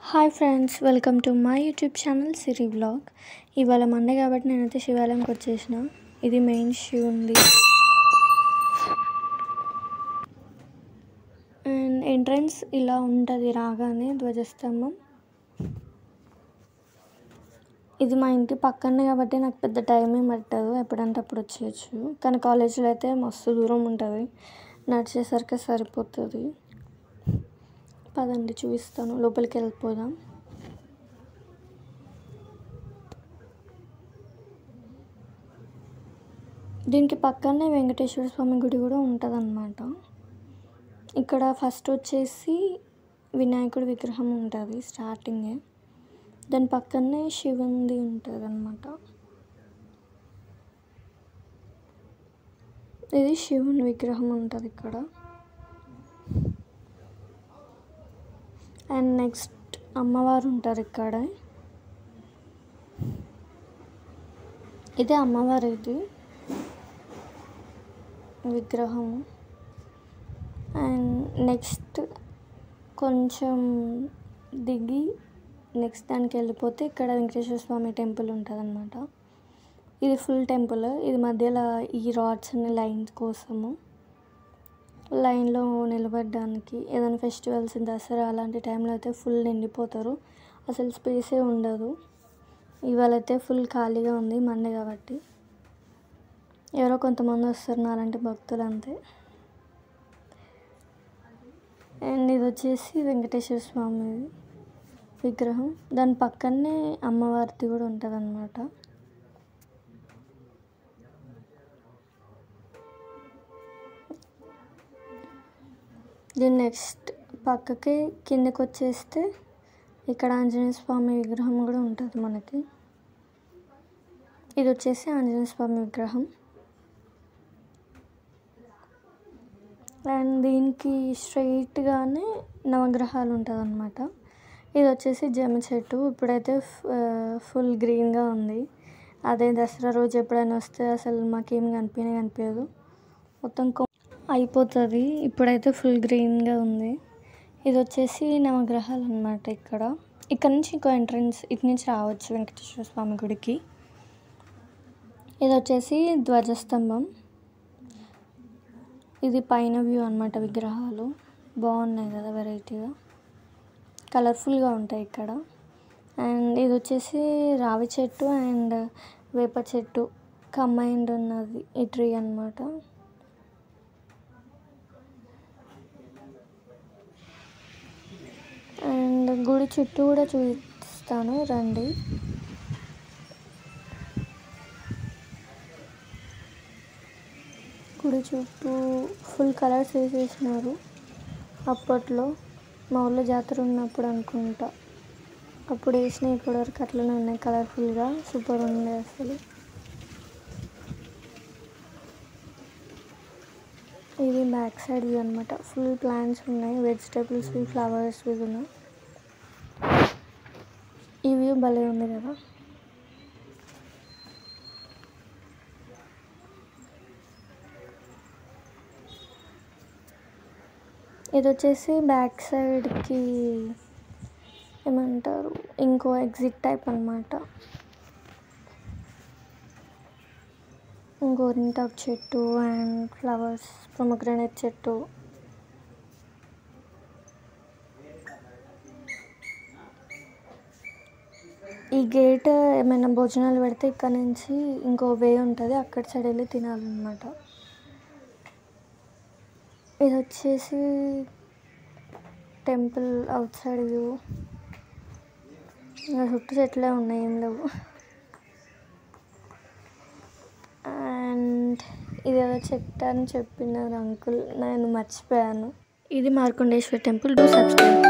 Hi friends, welcome to my YouTube channel Siri vlog. ఇవాళ Monday కాబట్టి నేనైతే శివాలయంకి వచ్చేసిన. ఇది మెయిన్ శివుంది అండ్ ఎంట్రన్స్ ఇలా ఉంటుంది. రాగానే ధ్వజస్తంభం. ఇది మా ఇంటి పక్కనే కాబట్టి నాకు పెద్ద టైం ఏం పట్టదు, ఎప్పుడంటే అప్పుడు వచ్చేయచ్చు. కానీ కాలేజీలో అయితే మస్తు దూరం ఉంటుంది, నడిచేసరికి సరిపోతుంది. పదండి చూపిస్తాను, లోపలికి వెళ్ళిపోదాం. దీనికి పక్కనే వెంకటేశ్వర స్వామి గుడి కూడా ఉంటుంది అన్నమాట. ఇక్కడ ఫస్ట్ వచ్చేసి వినాయకుడి విగ్రహం ఉంటుంది స్టార్టింగే, దాని పక్కనే శివుంది ఉంటుంది అన్నమాట. ఇది శివుని విగ్రహం ఉంటుంది ఇక్కడ. అండ్ నెక్స్ట్ అమ్మవారు ఉంటారు ఇక్కడ. ఇదే అమ్మవారు, ఇది విగ్రహం. అండ్ నెక్స్ట్ కొంచెం దిగి నెక్స్ట్ దానికి వెళ్ళిపోతే ఇక్కడ వెంకటేశ్వర స్వామి టెంపుల్ ఉంటుంది అన్నమాట. ఇది ఫుల్ టెంపుల్. ఇది మధ్యలో ఈ రాడ్స్ అన్ని లైన్స్ కోసము, లైన్లో నిలబడడానికి. ఏదైనా ఫెస్టివల్స్, దసరా అలాంటి టైంలో అయితే ఫుల్ నిండిపోతారు, అసలు స్పేసే ఉండదు. ఇవాళ అయితే ఫుల్ ఖాళీగా ఉంది, మండే కాబట్టి. ఎవరో కొంతమంది వస్తారు నాలాంటి భక్తులు అంతే. అండ్ ఇది వచ్చేసి వెంకటేశ్వర స్వామి విగ్రహం, దాని పక్కనే అమ్మవారిది కూడా ఉంటుంది అన్నమాట. దీని నెక్స్ట్ పక్కకి కిందకి వచ్చేస్తే ఇక్కడ ఆంజనేయ స్వామి విగ్రహం కూడా ఉంటుంది మనకి. ఇది వచ్చేసి ఆంజనేయ స్వామి విగ్రహం. అండ్ దీనికి స్ట్రైట్గానే నవగ్రహాలు ఉంటుంది అన్నమాట. ఇది వచ్చేసి జమ్మి చెట్టు, ఇప్పుడైతే ఫుల్ గ్రీన్గా ఉంది. అదే దసరా రోజు ఎప్పుడైనా వస్తే అసలు మాకేం కనిపించదు, మొత్తం అయిపోతుంది. ఇప్పుడైతే ఫుల్ గ్రీన్గా ఉంది. ఇది వచ్చేసి నవగ్రహాలు అన్నమాట. ఇక్కడ నుంచి ఇంకో ఎంట్రన్స్, ఇటు నుంచి రావచ్చు వెంకటేశ్వర స్వామి గుడికి. ఇది వచ్చేసి ధ్వజస్తంభం. ఇది పైన వ్యూ అన్నమాట. విగ్రహాలు బాగున్నాయి కదా, వెరైటీగా కలర్ఫుల్గా ఉంటాయి ఇక్కడ. అండ్ ఇది వచ్చేసి రావి చెట్టు అండ్ వేప చెట్టు కంబైన్డ్ ఉన్నది ఈ ట్రీ అన్నమాట. అండ్ గుడి చుట్టూ కూడా చూపిస్తాను, రండి. గుడి చుట్టూ ఫుల్ కలర్స్ వేసేసినారు. అప్పట్లో మా ఊళ్ళో జాతర ఉన్నప్పుడు అనుకుంటా అప్పుడు వేసినాయి. ఇప్పటివరకు అట్లనే ఉన్నాయి కలర్ఫుల్గా, సూపర్ ఉంది అసలు. ఇది బ్యాక్ సైడ్ వ్యూ అనమాట. ఫుల్ ప్లాంట్స్ ఉన్నాయి, వెజిటేబుల్స్, ఫ్లవర్స్ ఉన్నాయి. ఈ వ్యూ భలే ఉంది కదా. ఇది వచ్చేసి బ్యాక్ సైడ్కి ఏమంటారు, ఇంకో ఎగ్జిట్ టైప్ అన్నమాట. గోరింటాకు చెట్టు అండ్ ఫ్లవర్స్, పొమగ్రనేట్ చెట్టు. ఈ గేట్ ఏమైనా భోజనాలు పెడితే ఇక్కడ నుంచి ఇంకో వే ఉంటుంది, అక్కడ సైడ్ వెళ్ళి తినాలన్నమాట. ఇది వచ్చేసి టెంపుల్ అవుట్ సైడ్ వ్యూ. ఇంకా చుట్టూ చెట్లే ఉన్నాయి, ఏం లేవు. అండ్ ఇది ఏదో చెట్టు అని చెప్పినారు అంకుల్, నేను మర్చిపోయాను. ఇది మార్కండేశ్వర టెంపుల్. Do subscribe.